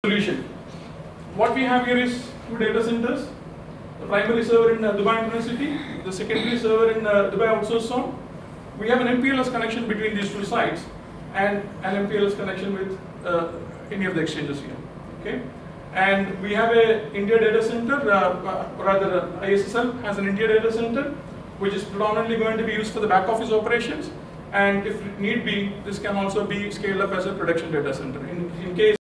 solution. What we have here is two data centers. The primary server in Dubai Internet City, the secondary server in Dubai Outsource Zone. We have an MPLS connection between these two sites and an MPLS connection with any of the exchanges here. Okay, and we have a India data center, rather ISSL has an India data center, which is predominantly going to be used for the back office operations, and if need be, this can also be scaled up as a production data center in case